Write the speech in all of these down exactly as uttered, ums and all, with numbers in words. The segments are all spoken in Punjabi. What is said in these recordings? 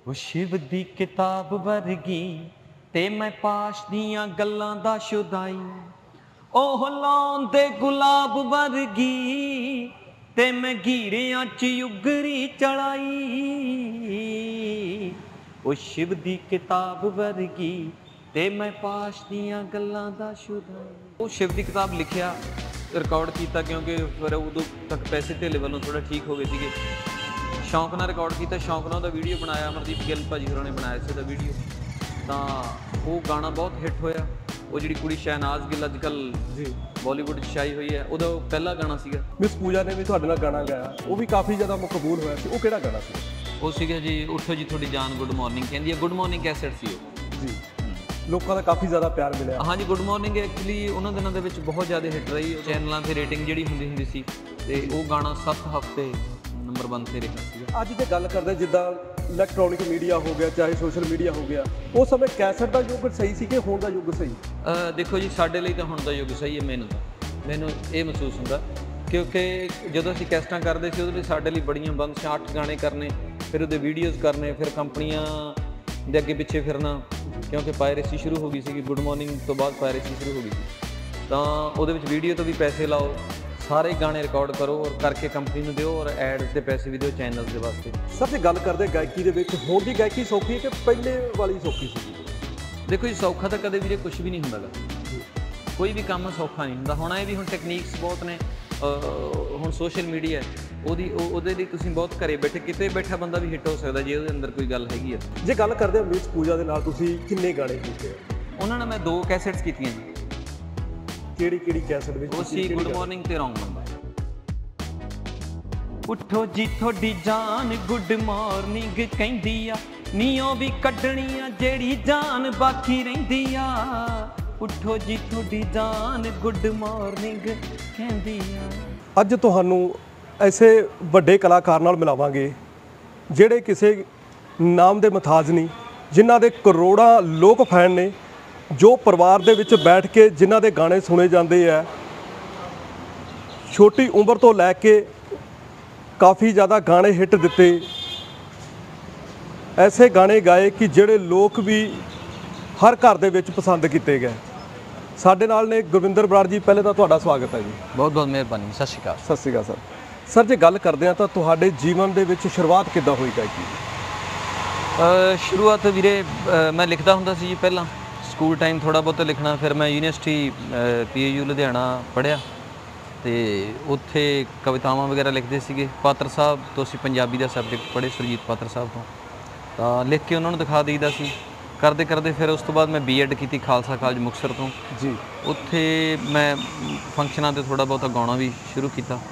ਉਹ शिव दी किताब वर्गी ते मैं पाश दियां गल्लां दा शुदाई ओह लाउंदे गुलाब वर्गी ते मैं गीरियां च उगरी चढ़ाई ओ शिव दी किताब वर्गी ते मैं पाश दियां गल्लां दा शुदाई। ਉਹ शिव ਦੀ किताब लिखिया रिकॉर्ड किया क्योंकि फिर उदों तक पैसे धेले वालों थोड़ा ठीक हो गए थे। शौक नाल रिकॉर्ड किया, शौक नाल वीडियो बनाया, अमरदीप गिल भाजी होरां ने बनाया सी वीडियो, तो वो गाना बहुत हिट होया। वो जी कुड़ी शहनाज गिल अजकल जी बॉलीवुड छाई हुई है, उहदा पहला गाना सीगा। मिस पूजा ने भी तुहाडे नाल गाना गाया, वो भी काफ़ी ज़्यादा मकबूल होया सी। वो किहड़ा गाना सी? वो सीगा जी उठो जी थोड़ी जान गुड मॉर्निंग कहंदी है, गुड मॉर्निंग कैसेट सी जी, लोगों का काफ़ी ज़्यादा प्यार मिले। हाँ जी, गुड मॉर्निंग एक्चुअली उन्होंने दिनों के बहुत ज़्यादा हिट रही, चैनलों की रेटिंग जी होंगी होंगी सी, तो वो गाना सत्त हफ्ते नंबर वन से रहा। अज तो गल करते जिदा इलैक्ट्रॉनिक मीडिया हो गया चाहे सोशल मीडिया हो गया, उस समय कैसेट का युग सही सी कि हुण दा युग सही? देखो जी साडे लई तां हुण दा युग सही है। मैनूं मैनूं ये महसूस हुंदा क्योंकि जदों असीं कैसटां करदे सी उहदे लई साडे लई बड़ियां बंदिशां, अठ गाने करने, फिर उहदे वीडियोज़ करने, फिर कंपनियां दे अगे पिछे फिरना क्योंकि पायरेसी शुरू हो गई सी। गुड मॉर्निंग तो बाद पायरेसी शुरू हो गई सी, तो उहदे विच वीडियो तो भी पैसे लाओ, सारे गाने रिकॉर्ड करो और करके कंपनी में दो और एड्स के पैसे भी दो चैनल्स के वास्ते। सर जो गल करते गायकी के विच हुण दी गायकी सौखी है कि पहले वाली सौखी सी? देखो जी सौखा तो कदे भी कुछ भी नहीं हुंदा, कोई भी काम सौखा नहीं हुंदा। हुण ये भी हुण टैक्नीक्स बहुत ने, हुण सोशल मीडिया ਉਹਦੀ ਉਹਦੇ ਲਈ ਤੁਸੀਂ ਬਹੁਤ ਘਰੇ ਬੈਠੇ ਕਿਤੇ ਬੈਠਾ ਬੰਦਾ ਵੀ ਹਿੱਟ ਹੋ ਸਕਦਾ ਜੇ ਉਹਦੇ ਅੰਦਰ ਕੋਈ ਗੱਲ ਹੈਗੀ ਆ। ਜੇ ਗੱਲ ਕਰਦੇ ਹਾਂ ਮਿਸ ਪੂਜਾ ਦੇ ਨਾਲ ਤੁਸੀਂ ਕਿੰਨੇ ਗਾਣੇ ਕੀਤੇ? ਉਹਨਾਂ ਨਾਲ ਮੈਂ ਦੋ ਕੈਸੇਟਸ ਕੀਤੀਆਂ ਜੀ। ਕਿਹੜੀ ਕਿਹੜੀ ਕੈਸੇਟ ਵਿੱਚ? ਉਹ ਸੀ ਗੁੱਡ ਮਾਰਨਿੰਗ ਤੇ ਰੌਂਗ ਨੰਬਰ। ਉੱਠੋ ਜੀ ਤੁਹਾਡੀ ਜਾਨ ਗੁੱਡ ਮਾਰਨਿੰਗ ਕਹਿੰਦੀ ਆ, ਨੀਓਂ ਵੀ ਕੱਢਣੀ ਆ ਜਿਹੜੀ ਜਾਨ ਬਾਕੀ ਰਹਿੰਦੀ ਆ। ਉੱਠੋ ਜੀ ਤੁਹਾਡੀ ਜਾਨ ਗੁੱਡ ਮਾਰਨਿੰਗ ਕਹਿੰਦੀ ਆ। ਅੱਜ ਤੁਹਾਨੂੰ ऐसे ਵੱਡੇ कलाकार नाल मिलावांगे ਜਿਹੜੇ ਕਿਸੇ नाम ਦੇ ਮੁਤਾਜ नहीं, जिन्हां ਦੇ ਕਰੋੜਾਂ लोग फैन ने, जो परिवार ਦੇ ਵਿੱਚ बैठ के जिन्हां ਦੇ गाने सुने जाते हैं, छोटी उम्र तो लैके काफ़ी ज़्यादा गाने हिट दिते, ऐसे गाने गाए कि ਜਿਹੜੇ लोग भी हर घर ਦੇ ਵਿੱਚ पसंद किए गए। ਸਾਡੇ ਨਾਲ ने गुरविंदर बराड़ जी, पहले तो तुहाडा स्वागत है जी। बहुत बहुत मेहरबानी, सत श्री अकाल। सत श्री अकाल सर। सर जे गल करते हैं तो तुहाडे जीवन दे विच शुरुआत किद्दां होई गायकी दी? शुरुआत वीरे मैं लिखदा हुंदा सी जी, पहला स्कूल टाइम थोड़ा बहुत लिखना, फिर मैं university P A U Ludhiana पढ़िया तो उत्थे कवितावां वगैरह लिखते सीगे। पात्र साहब तो असीं पंजाबी दा सब्जैक्ट पढ़े सुरजीत पात्र साहब तो, तो लिख के उन्होंने दिखा दईदा सी। करते करते फिर उस तो बाद मैं बी एड की खालसा कॉलेज मुक्तसर तो जी, उत्थे मैं फंक्शनां ते थोड़ा बहुत गाना भी शुरू किया।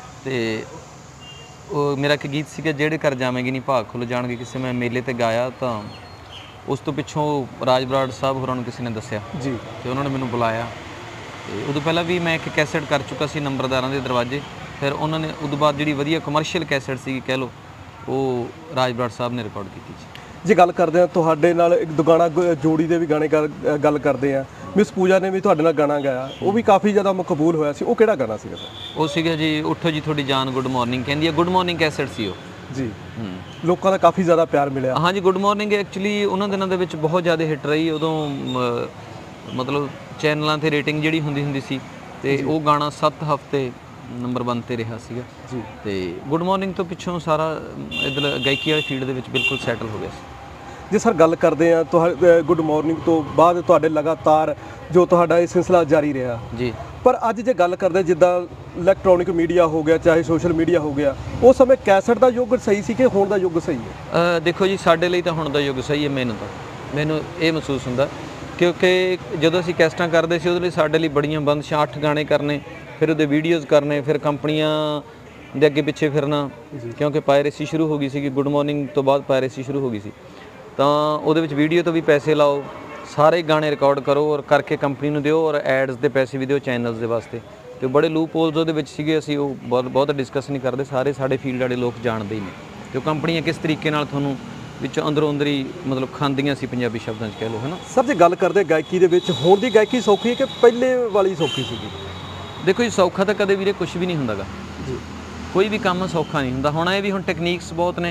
तो मेरा एक गीत सीगा जेड़े घर जावेंगे नहीं भाग खुल जाणगे, किसी मैं मेले ते गाया, तो उस तो पिछों राज बराड़ साहब होरां नूं किसी ने दस्सिया जी, तो उन्होंने मैनूं बुलाया। तो उदों पहला भी मैं एक कैसेट कर चुका सी नंबरदारां दे दरवाजे, फिर उन्होंने उदों बाद जिहड़ी वधिया कमर्शियल कैसेट सी कह लो वो राज बराड़ साहब ने रिकॉर्ड की। जे गल करते हैं तुहाडे नाल एक दो गाना जोड़ी दे भी गाने गल गल करते हैं, मिस पूजा ने भी तुहाडे नाल गाना गाया, वो भी काफ़ी ज़्यादा मकबूल होया सी। वो किहड़ा गाना सीगा सर? वो सीगा जी उठो जी थोड़ी जान गुड मॉर्निंग कहंदी है, गुड मॉर्निंग कैसेट सी वो जी। लोगों का काफ़ी ज़्यादा प्यार मिले। हाँ जी, गुड मॉर्निंग एक्चुअली उन्होंने दिनों के बहुत ज़्यादा हिट रही, उदों मतलब चैनलों की रेटिंग जी होंगी होंगी सी, तो वो गाना सत्त हफ्ते नंबर वन से रहा जी। तो गुड मॉर्निंग तो पिछों सारा इधर गायकी वाली फील्ड के बिल्कुल सैटल हो गया। जे सर गल करते हैं तो गुड मॉर्निंग तो बाद तुहाडे लगातार जो तुहाडा ये सिलसिला जारी रहा जी, पर अज जे गल करते जिद्दां इलैक्ट्रॉनिक मीडिया हो गया चाहे सोशल मीडिया हो गया, उस समय कैसेट का युग सही सी कि हुण दा युग सही है? देखो जी साडे लई तां हुण दा युग सही है। मैनूं तां मैनूं ये महसूस हुंदा क्योंकि जदों असीं कैसटां करदे सी उहदे लई साडे लई बड़ियां बंदिशां, अठ गाने करने, फिर उहदे वीडियोज़ करने, फिर कंपनियां दे अगे पिछे फिरना क्योंकि पायरेसी शुरू हो गई सी। गुड मॉर्निंग तो बाद पायरेसी शुरू हो गई सी, तो ਉਹਦੇ ਵਿੱਚ ਵੀਡੀਓ ਤੋਂ ਵੀ ਪੈਸੇ ਲਾਓ, ਸਾਰੇ ਗਾਣੇ ਰਿਕਾਰਡ ਕਰੋ और करके कंपनी ਨੂੰ ਦਿਓ और ਐਡਸ ਦੇ ਪੈਸੇ ਵੀ ਦਿਓ ਚੈਨਲਸ ਦੇ ਵਾਸਤੇ। ਤੇ ਬੜੇ ਲੂਪ ਹੋਲਸ ਉਹਦੇ ਵਿੱਚ ਸੀਗੇ, ਅਸੀਂ ਉਹ ਬਹੁਤ ਬਹੁਤ ਡਿਸਕਸ ਨਹੀਂ ਕਰਦੇ, ਸਾਰੇ ਸਾਡੇ ਫੀਲਡ ਵਾਲੇ ਲੋਕ ਜਾਣਦੇ ਹੀ ਨੇ ਤੇ ਕੰਪਨੀਆਂ ਕਿਸ ਤਰੀਕੇ ਨਾਲ ਤੁਹਾਨੂੰ ਵਿੱਚ ਅੰਦਰੋਂ ਅੰਦਰ ਹੀ मतलब ਖਾਂਦੀਆਂ ਸੀ ਪੰਜਾਬੀ ਸ਼ਬਦਾਂ 'ਚ ਕਹਿ ਲਓ, ਹੈ ਨਾ। ਸਰ ਜੇ ਗੱਲ ਕਰਦੇ ਗਾਇਕੀ ਦੇ ਵਿੱਚ ਹੁਣ ਦੀ ਗਾਇਕੀ ਸੌਖੀ ਹੈ ਕਿ ਪਹਿਲੇ ਵਾਲੀ ਸੌਖੀ ਸੀਗੀ? ਦੇਖੋ ਜੀ ਸੌਖਾ ਤਾਂ ਕਦੇ ਵੀਰੇ ਕੁਝ ਵੀ ਨਹੀਂ ਹੁੰਦਾਗਾ ਜੀ, ਕੋਈ ਵੀ ਕੰਮ ਸੌਖਾ ਨਹੀਂ ਹੁੰਦਾ। ਹੁਣ ਇਹ ਵੀ ਹੁਣ ਟੈਕਨੀਕਸ ਬਹੁਤ ਨੇ,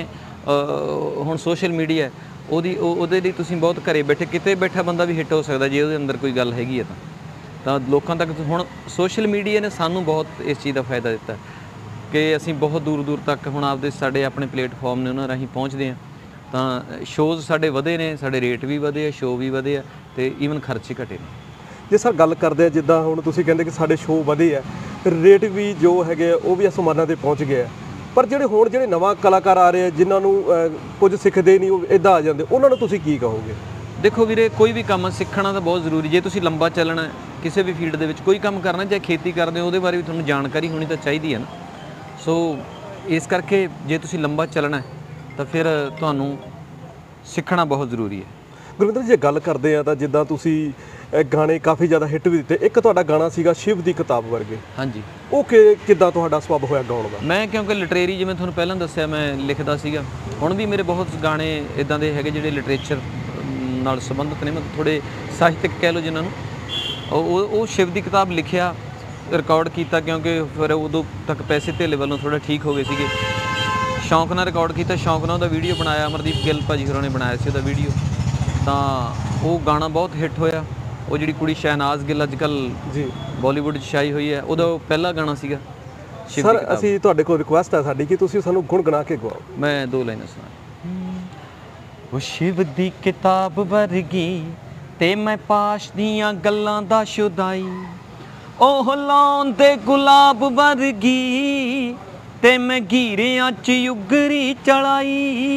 ਹੁਣ ਸੋਸ਼ਲ ਮੀਡੀਆ ਉਹਦੀ ਉਹਦੇ ਲਈ ਤੁਸੀਂ ਬਹੁਤ ਘਰੇ ਬੈਠੇ ਕਿਤੇ ਬੈਠਾ ਬੰਦਾ ਵੀ ਹਿੱਟ ਹੋ ਸਕਦਾ ਜੇ ਉਹਦੇ ਅੰਦਰ ਕੋਈ ਗੱਲ ਹੈਗੀ ਹੈ ਤਾਂ ਤਾਂ ਲੋਕਾਂ ਤੱਕ ਹੁਣ ਸੋਸ਼ਲ ਮੀਡੀਆ ਨੇ ਸਾਨੂੰ ਬਹੁਤ ਇਸ ਚੀਜ਼ ਦਾ ਫਾਇਦਾ ਦਿੱਤਾ ਕਿ ਅਸੀਂ ਬਹੁਤ ਦੂਰ ਦੂਰ ਤੱਕ ਹੁਣ ਆਪਦੇ ਸਾਡੇ ਆਪਣੇ ਪਲੇਟਫਾਰਮ ਨੇ ਉਹਨਾਂ ਰਾਹੀਂ ਪਹੁੰਚਦੇ ਹਾਂ ਤਾਂ ਸ਼ੋਜ਼ ਸਾਡੇ ਵਧੇ ਨੇ ਸਾਡੇ ਰੇਟ ਵੀ ਵਧੇ ਆ ਸ਼ੋਅ ਵੀ ਵਧੇ ਆ ਤੇ ਈਵਨ ਖਰਚੇ ਘਟੇ ਨੇ ਜੇ ਸਰ ਗੱਲ ਕਰਦੇ ਆ ਜਿੱਦਾਂ ਹੁਣ ਤੁਸੀਂ ਕਹਿੰਦੇ ਕਿ ਸਾਡੇ ਸ਼ੋਅ ਵਧੇ ਆ ਰੇਟ ਵੀ ਜੋ ਹੈਗੇ ਉਹ ਵੀ ਅਸਮਾਨਾਂ ਤੇ ਪਹੁੰਚ ਗਏ ਆ ਪਰ ਜਿਹੜੇ ਹੁਣ ਜਿਹੜੇ ਨਵਾਂ ਕਲਾਕਾਰ ਆ ਰਹੇ ਆ ਜਿਨ੍ਹਾਂ ਨੂੰ ਕੁਝ ਸਿੱਖਦੇ ਨਹੀਂ ਉਹ ਇੱਦਾਂ ਆ ਜਾਂਦੇ ਉਹਨਾਂ ਨੂੰ ਤੁਸੀਂ ਕੀ ਕਹੋਗੇ? ਦੇਖੋ ਵੀਰੇ ਕੋਈ ਵੀ ਕੰਮ ਸਿੱਖਣਾ ਤਾਂ ਬਹੁਤ ਜ਼ਰੂਰੀ ਜੇ ਤੁਸੀਂ ਲੰਬਾ ਚੱਲਣਾ ਕਿਸੇ ਵੀ ਫੀਲਡ ਦੇ ਵਿੱਚ ਕੋਈ ਕੰਮ ਕਰਨਾ ਚਾਹੇ ਖੇਤੀ ਕਰਦੇ ਹੋ ਉਹਦੇ ਬਾਰੇ ਵੀ ਤੁਹਾਨੂੰ ਜਾਣਕਾਰੀ ਹੋਣੀ ਤਾਂ ਚਾਹੀਦੀ ਹੈ ਨਾ ਸੋ ਇਸ ਕਰਕੇ ਜੇ ਤੁਸੀਂ ਲੰਬਾ ਚੱਲਣਾ ਤਾਂ ਫਿਰ ਤੁਹਾਨੂੰ ਸਿੱਖਣਾ ਬਹੁਤ ਜ਼ਰੂਰੀ ਹੈ। ਗੁਰਵਿੰਦਰ ਜੀ ਜੇ ਗੱਲ ਕਰਦੇ ਆ ਤਾਂ ਜਿੱਦਾਂ ਤੁਸੀਂ ਗਾਣੇ ਕਾਫੀ ਜ਼ਿਆਦਾ ਹਿੱਟ ਵੀ ਦਿੱਤੇ ਇੱਕ ਤੁਹਾਡਾ ਗਾਣਾ ਸੀਗਾ ਸ਼ਿਵ ਦੀ ਕਿਤਾਬ ਵਰਗੇ ਹਾਂਜੀ ਉਹ ਕਿ ਕਿੱਦਾਂ ਤੁਹਾਡਾ ਸਬੱਬ ਹੋਇਆ ਗਾਉਣ ਦਾ? ਮੈਂ ਕਿਉਂਕਿ ਲਿਟਰੇਰੀ ਜਿਵੇਂ ਤੁਹਾਨੂੰ ਪਹਿਲਾਂ ਦੱਸਿਆ ਮੈਂ ਲਿਖਦਾ ਸੀਗਾ ਹੁਣ ਵੀ ਮੇਰੇ ਬਹੁਤ ਗਾਣੇ ਇਦਾਂ ਦੇ ਹੈਗੇ ਜਿਹੜੇ ਲਿਟਰੇਚਰ ਨਾਲ ਸੰਬੰਧਿਤ ਨੇ ਮਤਲਬ ਥੋੜ੍ਹੇ ਸਾਹਿਤਕ ਕਹਿ ਲਓ ਜਿਨ੍ਹਾਂ ਨੂੰ ਉਹ ਉਹ ਸ਼ਿਵ ਦੀ ਕਿਤਾਬ ਲਿਖਿਆ ਰਿਕਾਰਡ ਕੀਤਾ ਕਿਉਂਕਿ ਫਿਰ ਉਦੋਂ ਤੱਕ ਪੈਸੇ ਧੇਲੇ ਵੱਲੋਂ ਥੋੜ੍ਹਾ ਠੀਕ ਹੋ ਗਏ ਸੀਗੇ ਸ਼ੌਂਕ ਨਾਲ ਰਿਕਾਰਡ ਕੀਤਾ ਸ਼ੌਂਕ ਨਾਲ ਉਹਦਾ ਵੀਡੀਓ ਬਣਾਇਆ ਅਮਰਦੀਪ ਗਿੱਲ ਭਾਜੀ ਹੋਰਾਂ ਨੇ ਬਣਾਇਆ ਸੀ ਉਹਦਾ ਵੀਡੀਓ ਤਾਂ ਉਹ ਗਾਣਾ ਬਹੁਤ ਹਿੱਟ ਹੋਇਆ ਉਹ ਜਿਹੜੀ ਕੁੜੀ ਸ਼ਹਿਨਾਜ਼ ਗਿੱਲ ਅੱਜ ਕੱਲ੍ਹ ਜੀ ਬਾਲੀਵੁੱਡ 'ਚ ਛਾਈ ਹੋਈ ਹੈ ਉਹਦਾ ਉਹ ਪਹਿਲਾ ਗਾਣਾ ਸੀਗਾ ਸਰ ਅਸੀਂ ਤੁਹਾਡੇ ਕੋਲ ਰਿਕੁਐਸਟ ਹੈ ਸਾਡੀ ਕਿ ਤੁਸੀਂ ਸਾਨੂੰ ਗੁਣਗੁਣਾ ਕੇ ਗਾਓ ਮੈਂ ਦੋ ਲਾਈਨਾਂ ਸੁਣਾ ਉਹ ਸ਼ਿਵ ਦੀ ਕਿਤਾਬ ਵਰਗੀ ਤੇ ਮੈਂ ਪਾਸ਼ ਦੀਆਂ ਗੱਲਾਂ ਦਾ ਸ਼ੁਦਾਈ ਉਹ ਲਾਉਂਦੇ ਗੁਲਾਬ ਵਰਗੀ ਤੇ ਮੈਂ ਗੀਰਿਆਂ 'ਚ ਉਗਰੀ ਚੜਾਈ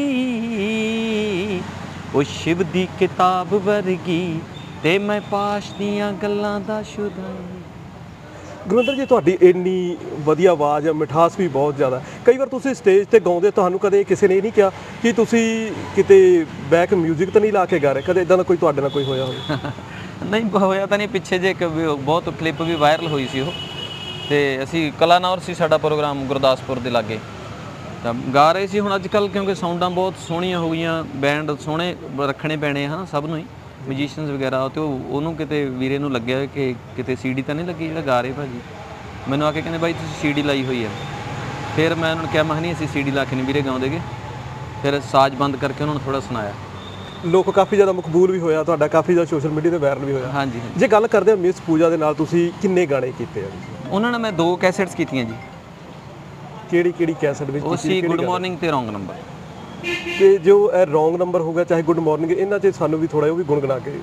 ਉਹ ਸ਼ਿਵ ਦੀ ਕਿਤਾਬ ਵਰਗੀ ਤੇ ਮੈਂ ਪਾਸ਼ ਦੀਆਂ ਗੱਲਾਂ ਦਾ ਸ਼ੁਦਾਈ। ਗੁਰਵਿੰਦਰ ਜੀ ਤੁਹਾਡੀ ਇੰਨੀ ਵਧੀਆ ਆਵਾਜ਼ ਹੈ ਮਿਠਾਸ ਵੀ ਬਹੁਤ ਜ਼ਿਆਦਾ ਕਈ ਵਾਰ ਤੁਸੀਂ ਸਟੇਜ ਤੇ ਗਾਉਂਦੇ ਤੁਹਾਨੂੰ ਕਦੇ ਕਿਸੇ ਨੇ ਨਹੀਂ ਕਿਹਾ ਕਿ ਤੁਸੀਂ ਕਿਤੇ ਬੈਕ ਮਿਊਜ਼ਿਕ ਤਾਂ ਨਹੀਂ ਲਾ ਕੇ ਗਾ ਰਹੇ ਕਦੇ ਇਦਾਂ ਦਾ ਕੋਈ ਤੁਹਾਡੇ ਨਾਲ ਕੋਈ ਹੋਇਆ ਹੋਵੇ? ਨਹੀਂ ਹੋਇਆ ਤਾਂ ਨਹੀਂ ਪਿੱਛੇ ਜੇ ਇੱਕ ਬਹੁਤ ਕਲਿੱਪ ਵੀ ਵਾਇਰਲ ਹੋਈ ਸੀ ਉਹ ਤੇ ਅਸੀਂ ਕਲਾਨੌਰ ਸੀ ਸਾਡਾ ਪ੍ਰੋਗਰਾਮ ਗੁਰਦਾਸਪੁਰ ਦੇ ਲਾਗੇ ਤਾਂ ਗਾ ਰਹੇ ਸੀ ਹੁਣ ਅੱਜ ਕੱਲ੍ਹ ਕਿਉਂਕਿ ਸਾਊਂਡਾਂ ਬਹੁਤ ਸੋਹਣੀਆਂ ਹੋ ਗਈਆਂ ਬੈਂਡ ਸੋਹਣੇ ਰੱਖਣੇ ਪੈਣੇ ਹਨ ਸਭ ਨੂੰ ਹੀ ਮਿਊਜ਼ੀਸ਼ੀਅਨਸ ਵਗੈਰਾ ਤੇ ਉਹਨੂੰ ਕਿਤੇ ਵੀਰੇ ਨੂੰ ਲੱਗਿਆ ਕਿ ਕਿਤੇ ਸੀਡੀ ਤਾਂ ਨਹੀਂ ਲੱਗੀ ਜਿਹੜਾ ਗਾ ਰਹੇ ਭਾਜੀ ਮੈਨੂੰ ਆ ਕੇ ਕਹਿੰਦੇ ਬਾਈ ਤੁਸੀਂ ਸੀਡੀ ਲਾਈ ਹੋਈ ਹੈ ਫਿਰ ਮੈਂ ਉਹਨਾਂ ਨੂੰ ਕਿਹਾ ਮੈਂ ਨਹੀਂ ਅਸੀਂ ਸੀਡੀ ਲਾ ਕੇ ਨਹੀਂ ਵੀਰੇ ਗਾਉਂਦੇਗੇ ਫਿਰ ਸਾਜ਼ ਬੰਦ ਕਰਕੇ ਉਹਨਾਂ ਨੂੰ ਥੋੜ੍ਹਾ ਸੁਣਾਇਆ ਲੋਕ ਕਾਫੀ ਜ਼ਿਆਦਾ ਮਕਬੂਲ ਵੀ ਹੋਇਆ ਤੁਹਾਡਾ ਕਾਫੀ ਜ਼ਿਆਦਾ ਸੋਸ਼ਲ ਮੀਡੀਆ ਤੇ ਵਾਇਰਲ ਵੀ ਹੋਇਆ ਹਾਂਜੀ ਜੇ ਗੱਲ ਕਰਦੇ ਹਾਂ ਮਿਸ ਪੂਜਾ ਦੇ ਨਾਲ ਤੁਸੀਂ ਕਿੰਨੇ ਗਾਣੇ ਕੀਤੇ ਆ? ਉਹਨਾਂ ਨਾਲ ਮੈਂ ਦੋ ਕੈਸੇਟਸ ਕੀਤੀਆਂ ਜੀ। ਕਿਹੜੀ ਕਿਹੜੀ ਕੈਸੇਟ ਵਿੱਚ? ਉਹ ਸੀ ਗੁੱਡ ਮਾਰਨਿੰਗ ਤੇ ਰੌਂਗ ਨੰਬਰ ਤੇ ਜੋ ਇਹ ਰੌਂਗ ਨੰਬਰ ਹੋ ਗਿਆ ਚਾਹੇ ਗੁੱਡ ਮਾਰਨਿੰਗ ਇਹਨਾਂ 'ਚ ਸਾਨੂੰ ਵੀ ਥੋੜਾ ਉਹ ਵੀ ਗੁਣਗੁਣਾ ਕੇ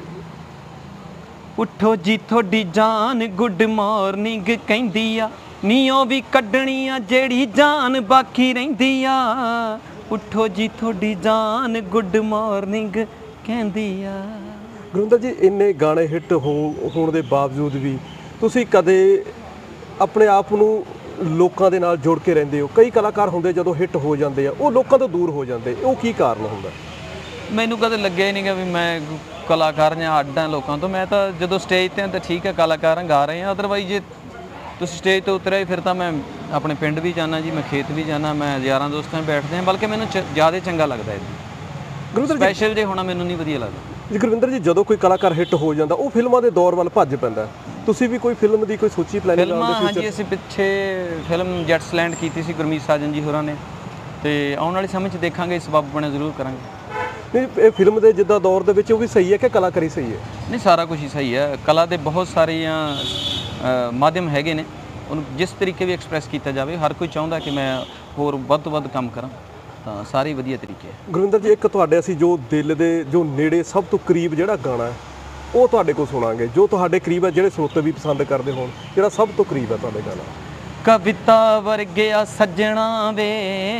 ਉੱਠੋ ਜੀ ਤੁਹਾਡੀ ਜਾਨ ਗੁੱਡ ਮਾਰਨਿੰਗ ਕਹਿੰਦੀ ਆ ਨੀਓ ਵੀ ਕੱਢਣੀ ਆ ਜਿਹੜੀ ਜਾਨ ਬਾਕੀ ਰਹਿੰਦੀ ਆ ਉੱਠੋ ਜੀ ਤੁਹਾਡੀ ਜਾਨ ਗੁੱਡ ਮਾਰਨਿੰਗ ਕਹਿੰਦੀ ਆ। ਗੁਰਵਿੰਦਰ ਜੀ ਇੰਨੇ ਗਾਣੇ ਹਿੱਟ ਹੋਣ ਦੇ ਬਾਵਜੂਦ ਵੀ ਤੁਸੀਂ ਕਦੇ ਆਪਣੇ ਆਪ ਨੂੰ ਲੋਕਾਂ ਦੇ ਨਾਲ ਜੁੜ ਕੇ ਰਹਿੰਦੇ ਹੋ ਕਈ ਕਲਾਕਾਰ ਹੁੰਦੇ ਜਦੋਂ ਹਿੱਟ ਹੋ ਜਾਂਦੇ ਆ ਉਹ ਲੋਕਾਂ ਤੋਂ ਦੂਰ ਹੋ ਜਾਂਦੇ ਉਹ ਕੀ ਕਾਰਨ ਹੁੰਦਾ? ਮੈਨੂੰ ਕਦੇ ਲੱਗਿਆ ਹੀ ਨਹੀਂ ਕਿ ਵੀ ਮੈਂ ਕਲਾਕਾਰ ਜਾਂ ਅੱਡ ਹਾਂ ਲੋਕਾਂ ਤੋਂ ਮੈਂ ਤਾਂ ਜਦੋਂ ਸਟੇਜ 'ਤੇ ਤਾਂ ਠੀਕ ਹੈ ਕਲਾਕਾਰ ਗਾ ਰਹੇ ਹਾਂ ਅਦਰਵਾਈਜ਼ ਜੇ ਤੁਸੀਂ ਸਟੇਜ ਤੋਂ ਉਤਰੇ ਫਿਰ ਤਾਂ ਮੈਂ ਆਪਣੇ ਪਿੰਡ ਵੀ ਜਾਣਾ ਜੀ ਮੈਂ ਖੇਤ ਵੀ ਜਾਣਾ ਮੈਂ ਯਾਰਾਂ ਦੋਸਤਾਂ 'ਚ ਬੈਠਦੇ ਹਾਂ ਬਲਕਿ ਮੈਨੂੰ ਜ਼ਿਆਦਾ ਚੰਗਾ ਲੱਗਦਾ ਹੈ ਗੁਰਵਿੰਦਰ ਸਪੈਸ਼ਲ ਜੇ ਹੋਣਾ ਮੈਨੂੰ ਨਹੀਂ ਵਧੀਆ ਲੱਗਦਾ ਜੀ। ਗੁਰਵਿੰਦਰ ਜੀ ਜਦੋਂ ਕੋਈ ਕਲਾਕਾਰ ਹਿੱਟ ਹੋ ਜਾਂਦਾ ਉਹ ਫਿਲਮਾਂ ਦੇ ਦੌਰ ਵੱਲ ਭੱਜ ਪੈਂਦਾ ਤੁਸੀਂ ਵੀ ਕੋਈ ਫਿਲਮ ਦੀ ਕੋਈ ਸੋਚੀ ਪਲੈਨਿੰਗ ਫਿਲਮਾਂ ਹਾਂਜੀ ਅਸੀਂ ਪਿੱਛੇ ਫਿਲਮ ਜੈਟਸਲੈਂਡ ਕੀਤੀ ਸੀ ਗੁਰਮੀਤ ਸਾਜਨ ਜੀ ਹੋਰਾਂ ਨੇ ਤੇ ਆਉਣ ਵਾਲੇ ਸਮੇਂ 'ਚ ਦੇਖਾਂਗੇ ਇਸ ਬਾਬ ਬਣੇ ਜ਼ਰੂਰ ਕਰਾਂਗੇ। ਨਹੀਂ ਇਹ ਫਿਲਮ ਦੇ ਜਿੱਦਾਂ ਦੌਰ ਦੇ ਵਿੱਚ ਉਹ ਵੀ ਸਹੀ ਹੈ ਕਿ ਕਲਾਕਾਰੀ ਸਹੀ ਹੈ? ਨਹੀਂ ਸਾਰਾ ਕੁਝ ਹੀ ਸਹੀ ਹੈ ਕਲਾ ਦੇ ਬਹੁਤ ਸਾਰੀਆਂ ਮਾਧਿਅਮ ਹੈਗੇ ਨੇ ਉਹਨੂੰ ਜਿਸ ਤਰੀਕੇ ਵੀ ਐਕਸਪ੍ਰੈਸ ਕੀਤਾ ਜਾਵੇ ਹਰ ਕੋਈ ਚਾਹੁੰਦਾ ਕਿ ਮੈਂ ਹੋਰ ਵੱਧ ਤੋਂ ਵੱਧ ਕੰਮ ਕਰਾਂ ਤਾਂ ਸਾਰੇ ਵਧੀਆ ਤਰੀਕੇ ਹੈ। ਗੁਰਵਿੰਦਰ ਜੀ ਇੱਕ ਤੁਹਾਡੇ ਅਸੀਂ ਜੋ ਦਿਲ ਦੇ ਜੋ ਨੇੜੇ ਸਭ ਤੋਂ ਕਰੀਬ ਜਿਹੜਾ ਗਾਣਾ ਹੈ ਉਹ ਤੁਹਾਡੇ ਕੋਲ ਸੁਣਾਂਗੇ ਜੋ ਤੁਹਾਡੇ ਕਰੀਬ ਹੈ ਜਿਹੜੇ ਸਰੋਤੇ ਵੀ ਪਸੰਦ ਕਰਦੇ ਹੋਣ ਜਿਹੜਾ ਸਭ ਤੋਂ ਕਰੀਬ ਹੈ ਤੁਹਾਡੇ ਗਾਣਾ। ਕਵਿਤਾ ਵਰਗਿਆ ਸੱਜਣਾ ਵੇ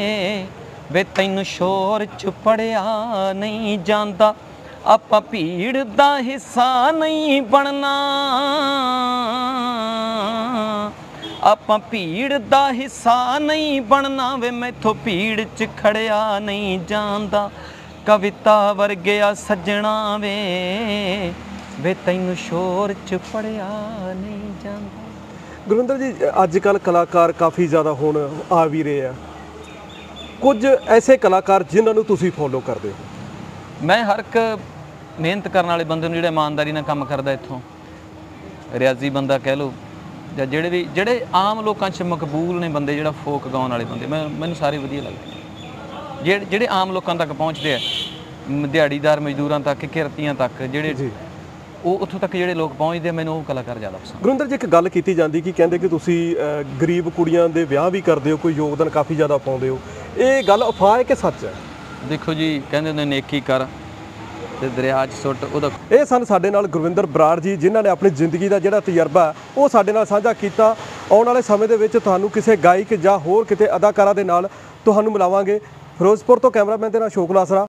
ਵੇ ਤੈਨੂੰ ਸ਼ੋਰ ਚ ਪੜਿਆ ਨਹੀਂ ਜਾਂਦਾ ਆਪਾਂ ਭੀੜ ਦਾ ਹਿੱਸਾ ਨਹੀਂ ਬਣਨਾ ਆਪਾਂ ਭੀੜ ਦਾ ਹਿੱਸਾ ਨਹੀਂ ਬਣਨਾ ਵੇ ਮੈਥੋਂ ਭੀੜ 'ਚ ਖੜਿਆ ਨਹੀਂ ਜਾਂਦਾ ਕਵਿਤਾ ਵਰਗਿਆ ਸੱਜਣਾ ਵੇ ਵੇ ਤੈਨੂੰ ਸ਼ੋਰ 'ਚ ਪੜਿਆ ਨਹੀਂ ਜਾਂਦਾ। ਗੁਰਵਿੰਦਰ ਜੀ ਅੱਜ ਕੱਲ੍ਹ ਕਲਾਕਾਰ ਕਾਫੀ ਜ਼ਿਆਦਾ ਹੁਣ ਆ ਵੀ ਰਹੇ ਆ ਕੁਝ ਐਸੇ ਕਲਾਕਾਰ ਜਿਨ੍ਹਾਂ ਨੂੰ ਤੁਸੀਂ ਫੋਲੋ ਕਰਦੇ ਹੋ? ਮੈਂ ਹਰ ਇੱਕ ਮਿਹਨਤ ਕਰਨ ਵਾਲੇ ਬੰਦੇ ਨੂੰ ਜਿਹੜਾ ਇਮਾਨਦਾਰੀ ਨਾਲ ਕੰਮ ਕਰਦਾ ਇੱਥੋਂ ਰਿਆਜ਼ੀ ਬੰਦਾ ਕਹਿ ਲਓ ਜਾਂ ਜਿਹੜੇ ਵੀ ਜਿਹੜੇ ਆਮ ਲੋਕਾਂ 'ਚ ਮਕਬੂਲ ਨੇ ਬੰਦੇ ਜਿਹੜਾ ਫੋਕ ਗਾਉਣ ਵਾਲੇ ਬੰਦੇ ਮੈਂ ਮੈਨੂੰ ਸਾਰੇ ਵਧੀਆ ਲੱਗਦੇ ਜਿਹੜੇ ਜਿਹੜੇ ਆਮ ਲੋਕਾਂ ਤੱਕ ਪਹੁੰਚਦੇ ਆ, ਮ- ਦਿਹਾੜੀਦਾਰ ਮਜ਼ਦੂਰਾਂ ਤੱਕ, ਕਿਰਤੀਆਂ ਤੱਕ, ਜਿਹੜੇ ਜੀ ਉਹ ਉੱਥੋਂ ਤੱਕ ਜਿਹੜੇ ਲੋਕ ਪਹੁੰਚਦੇ ਆ, ਮੈਨੂੰ ਉਹ ਕਲਾਕਾਰ ਜ਼ਿਆਦਾ ਪਸੰਦ। ਗੁਰਿੰਦਰ ਜੀ, ਇੱਕ ਗੱਲ ਕੀਤੀ ਜਾਂਦੀ ਕਿ ਕਹਿੰਦੇ ਕਿ ਤੁਸੀਂ ਅ, ਗਰੀਬ ਕੁੜੀਆਂ ਦੇ ਵਿਆਹ ਵੀ ਕਰਦੇ ਹੋ, ਕੋਈ ਯੋਗਦਾਨ ਕਾਫੀ ਜ਼ਿਆਦਾ ਪਾਉਂਦੇ ਹੋ, ਇਹ ਗੱਲ ਅਫਵਾਹ ਹੈ ਕਿ ਸੱਚ ਹੈ? ਦੇਖੋ ਜੀ, ਕਹਿੰਦੇ ਹੁੰਦੇ ਨੇਕੀ ਕਰ ਤੇ ਦਰਿਆ 'ਚ ਸੁੱਟ, ਉਹਦਾ ਇਹ ਸਨ ਸਾਡੇ ਨਾਲ ਗੁਰਵਿੰਦਰ ਬਰਾੜ ਜੀ, ਜਿਨ੍ਹਾਂ ਨੇ ਆਪਣੀ ਜ਼ਿੰਦਗੀ ਦਾ ਜਿਹੜਾ ਤਜਰਬਾ ਉਹ ਸਾਡੇ ਨਾਲ ਸਾਂਝਾ ਕੀਤਾ। ਆਉਣ ਵਾਲੇ ਸਮੇਂ ਦੇ ਵਿੱਚ ਤੁਹਾਨੂੰ ਕਿਸੇ ਗਾਇਕ ਜਾਂ ਹੋਰ ਕਿਤੇ ਅਦਾਕਾਰਾ ਦੇ ਨਾਲ ਤੁਹਾਨੂੰ ਮਿਲਾਵਾਂਗੇ। ਫਿਰੋਜ਼ਪੁਰ ਤੋਂ ਕੈਮਰਾਮੈਨ ਦੇ ਨਾਲ ਅਸ਼ੋਕ ਲਾਸਰਾ।